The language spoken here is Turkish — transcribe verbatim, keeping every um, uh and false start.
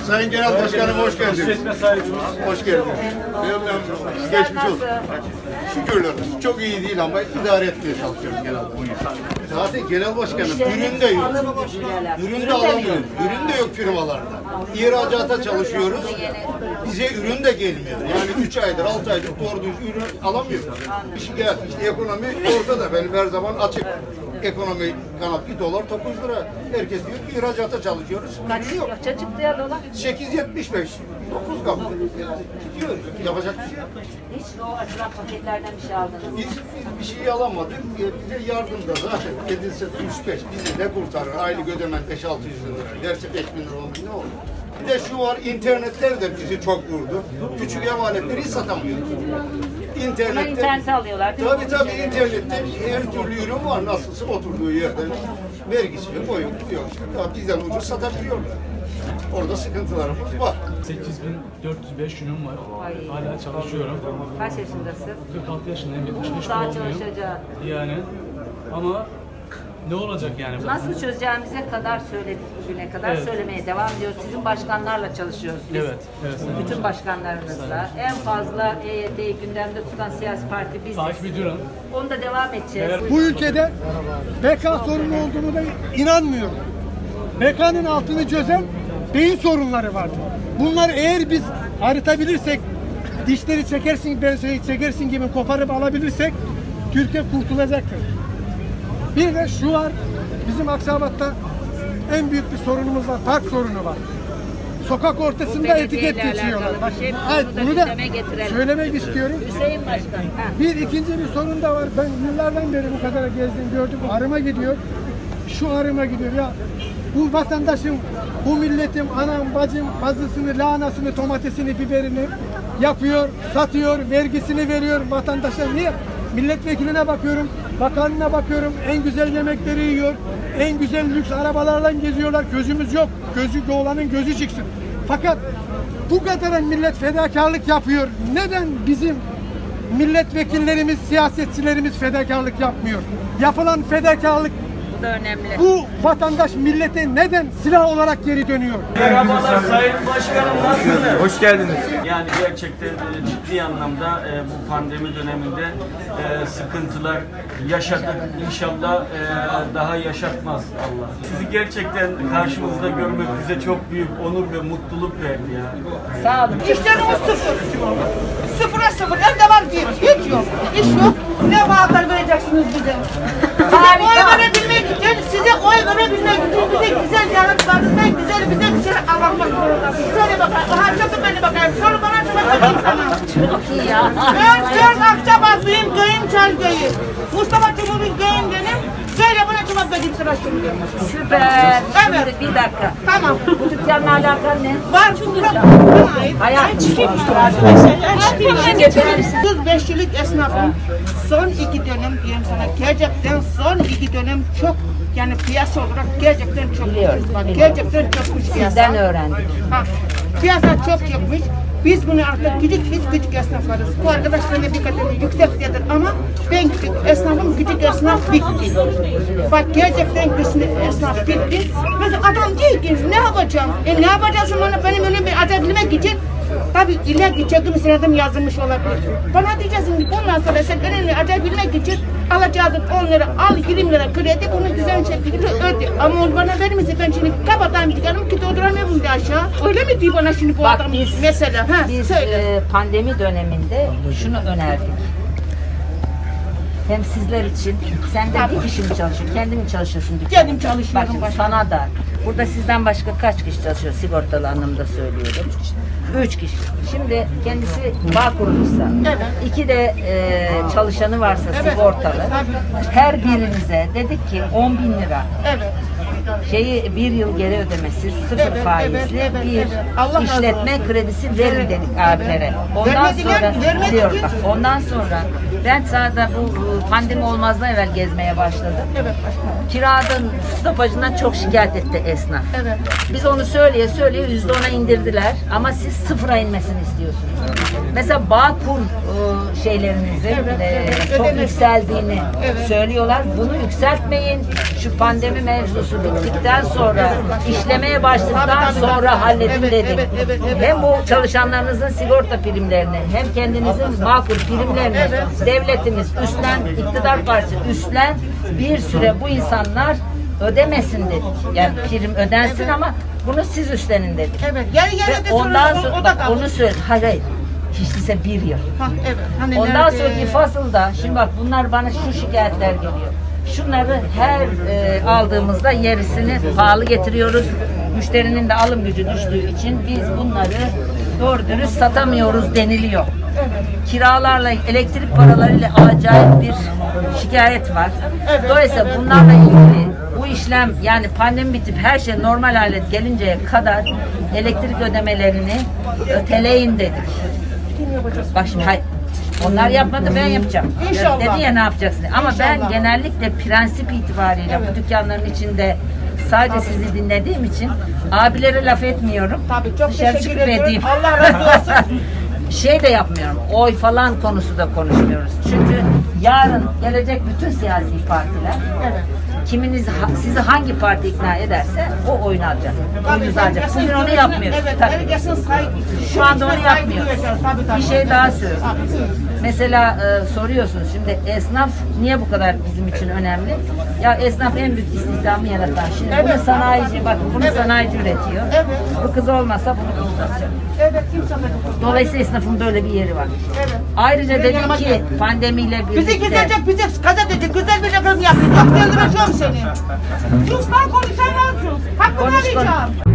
Sayın Genel Başkanım hoş geldiniz. Hoş geldiniz. Geçmiş olsun. Şükürler olsun. Çok iyi değil ama idare etmeye çalışıyoruz genelde. Zaten Genel Başkanım ürün de yok. Ürün de alamıyoruz. Ürün de yok firmalarda. İhracata çalışıyoruz. Bize ürün de gelmiyor. Yani üç aydır, altı aydır doğru düz ürün alamıyoruz. İşte, işte ekonomi ortada. Benim her zaman açık. Ekonomi kanat bir dolar dokuz lira. Herkes diyor ki ihracata çalışıyoruz. Kaç yok? Çıktı ya dolar? sekiz yetmiş beş. dokuz kapı. Gidiyoruz. Yapacak bir şey yok. Hiç o açılan paketlerden bir şey aldınız mı? Biz, biz bir şey alamadık. Bize yardım da zaten edilse üç beş bizi ne kurtarır? Aylık ödemen beş altı yüz lira. Derse beş bin lira oldu ne olur? Bir de şu var, internetler de bizi çok vurdu. Küçük ev aletleri satamıyoruz. İnternette, internete alıyorlar değil mi? Tabii tabii internette her türlü ürün var. Nasılsa oturduğu yerden vergisi yok, o yok, yok. Ya bizden ucuz satabiliyorlar. Orada sıkıntılarımız var. sekiz bin dört yüz beş günüm var. Ay. Hala çalışıyorum. Kaç yaşındasın? kırk altı yaşındayım. yetmiş beş Daha doğumluyum. çalışacağım. Yani ama ne olacak yani? Nasıl çözeceğimize kadar söyledik bugüne kadar. Evet. Söylemeye devam ediyoruz. Sizin başkanlarla çalışıyoruz biz. Evet, evet, sayın Bütün başkanım. başkanlarınızla. En fazla E Y T'yi gündemde tutan siyasi parti biziz. Takip ediyorum. Onu da devam edeceğiz. Evet. Bu ülkede B K sorunu olduğunu da inanmıyorum. B K'nın altını çözen beyin sorunları vardır. Bunları eğer biz arıtabilirsek, dişleri çekersin, ben seni çekersin gibi koparıp alabilirsek Türkiye kurtulacaktır. Bir de şu var, bizim Akçabat'ta en büyük bir sorunumuz var, park sorunu var. Sokak ortasında etiket geçiyorlar. Bak, Şey, hayır, bunu da bunu da gündeme getirelim. söylemek istiyorum. Hüseyin Başkan. Ha. Bir ikinci bir sorun da var. Ben yıllardan beri bu kadar gezdim, gördüm. Arıma gidiyor. Şu arıma gidiyor ya. Bu vatandaşım, bu milletim, anam, bacım, bazısını, lahanasını, domatesini, biberini yapıyor, satıyor, vergisini veriyor vatandaşa. Niye? Milletvekiline bakıyorum, bakanına bakıyorum, en güzel yemekleri yiyor, en güzel lüks arabalarla geziyorlar. Gözümüz yok. Gözü olanın gözü çıksın. Fakat bu kadar millet fedakarlık yapıyor. Neden bizim milletvekillerimiz, siyasetçilerimiz fedakarlık yapmıyor? Yapılan fedakarlık, Bu da önemli. bu vatandaş millete neden silah olarak geri dönüyor? Merhabalar Sayın Başkanım, nasılsınız? Hoş geldiniz. Yani gerçekten e, ciddi anlamda e, bu pandemi döneminde e, sıkıntılar yaşadık. İnşallah e, daha yaşatmaz Allah. Sizi gerçekten karşımızda görmek bize çok büyük onur ve mutluluk verdi ya. Sağ olun. İşlerimiz sıfır. Sıfıra sıfırdan devam ediyor. Hiç yok. İş yok. Ne vaatler vereceksiniz bize? Size oy verebilmek için, size oy verebilmek için bize güzel yanıtlarınızdan güzel bize bir şey anlatmak zorundasınız. Şöyle bakayım. Aha çok beni bakayım. Şöyle bana şöyle bakayım sana. Çok iyi ya. Ben Kök Akçabatlıyım, köyüm Çelköy'ü. Mustafa Cumhur'un köyüm benim. Söyle bana çubuk bakayım sıra şimdi. Süper. Şimdi Evet. bir dakika. Tamam. Bu dükkanla alakan ne? Var çünkü bana ait. Hayat. otuz beş yıllık esnafım. Son iki dönem diyorum sana, gerçekten son iki dönem çok, yani piyasa olarak gerçekten çok Biliyorum, ucuz. Bak, biliyorum. gerçekten çokmuş piyasa. Sizden öğrendik. Ha, piyasa çok çokmuş. Biz bunu artık küçük, biz küçük esnaflarız. Bu arkadaşlarla bir kademe yüksektedir ama ben küçük esnafım, küçük esnaf bitti. Bak gerçekten küçük esnaf bitti. Mesela adam diyor ki ne yapacağım? E ne yapacaksın bana, benim önümü açabilmek için? Tabii illa ki çekim senedim yazılmış olabilir. Bana diyeceksin ki bundan sonra sen önünü açabilmek için alacağın on lira, al yirmi lira kredi, bunu güzel şekilde öde. Ama onu bana vermişse ben şimdi kapatayım dükkanımı ki dolduramıyorum de aşağı. Öyle mi diyor bana şimdi bu Bak adam biz, mesela? Ha, biz söyle. e, pandemi döneminde şunu önerdik. Hem sizler için, sen de bir kişi mi çalışıyorsun, kendin mi çalışıyorsun dükkanında? Kendim çalışıyorum Bak şimdi başkanım. sana da, burada sizden başka kaç kişi çalışıyor sigortalı anlamda söylüyorum. Üç kişi. Şimdi kendisi bağ kuruluşsa, Evet. iki de e, çalışanı varsa Evet. sigortalı, Tabii. her birinize dedik ki on bin lira. Evet. Şeyi bir yıl geri ödemesiz, sıfır Evet, faizli evet, evet, bir evet. Allah razı işletme olsun. kredisi verin dedik abilere. Ondan Vermediler, sonra vermedi diyor ki. bak, ondan sonra ben sahada bu bu pandemi olmazdan evvel gezmeye başladım. Evet başkanım. Kiranın stopajından çok şikayet etti esnaf. Evet. Biz onu söyleye söyleye yüzde ona indirdiler ama siz sıfıra inmesini istiyorsunuz. Mesela Bağkur e, şeylerinizin Evet, e, evet, çok ödemesi. yükseldiğini Evet. söylüyorlar. Bunu yükseltmeyin. şu pandemi mevzusu bittikten sonra, işlemeye başladıktan sonra halledin dedim. Hem bu çalışanlarınızın sigorta primlerini, hem kendinizin makul primlerini devletimiz üstlen, iktidar partisi üstlen, bir süre bu insanlar ödemesin dedik. Yani prim ödensin ama bunu siz üstlenin dedik. Evet. Yarı yarı Ve da ondan sonra sonra o da bak, kaldı. onu söyle. Hayır hayır. Hiç değilse bir yıl. Ha, evet. Hani Ondan nerede? sonraki fasılda, şimdi bak bunlar bana şu şikayetler geliyor. Şunları her e, aldığımızda yerisini pahalı getiriyoruz. Müşterinin de alım gücü düştüğü için biz bunları doğru dürüst satamıyoruz deniliyor. Kiralarla, elektrik paralarıyla acayip bir şikayet var. Dolayısıyla bunlarla ilgili bu işlem, yani pandemi bitip her şey normal hale gelinceye kadar elektrik ödemelerini öteleyin dedik. Bak şimdi hayır. Onlar yapmadı, ben yapacağım. İnşallah. Dedi ya ne yapacaksın? Ama ben İnşallah. genellikle prensip itibariyle bu dükkanların içinde sadece sizi dinlediğim için abilere laf etmiyorum. Tabii, çok Dışarı teşekkür çıkıp ediyorum. edeyim. Allah razı olsun. Şey de yapmıyorum. Oy falan konusu da konuşmuyoruz. Çünkü yarın gelecek bütün siyasi partiler kiminiz sizi hangi parti ikna ederse o oyunu alacak. Oyunuzu alacak. Bugün onu yapmıyoruz. Evet, Tabii. herkesin saygı. Şu anda onu yapmıyoruz. Tabii, tabii. Bir şey daha söyleyeyim. Tabii. Mesela e, soruyorsunuz şimdi esnaf niye bu kadar bizim için önemli? Ya esnaf en büyük istihdamı yaratan. Şimdi bunu Evet. sanayici, bakın bunu Evet. sanayici üretiyor. Evet. Bu kız olmasa bunu kim satacak? Evet, kimse de. Dolayısıyla esnafın böyle bir yeri var. Evet. Ayrıca Ben dedim yanıma ki geldim. pandemiyle Bizi birlikte güzelce, bizi gazeteci güzel bir reklam yapıyor. Çok delireceğim seni. Sus lan, konuşamam sus. Hakkını Konuş, konuş. arayacağım.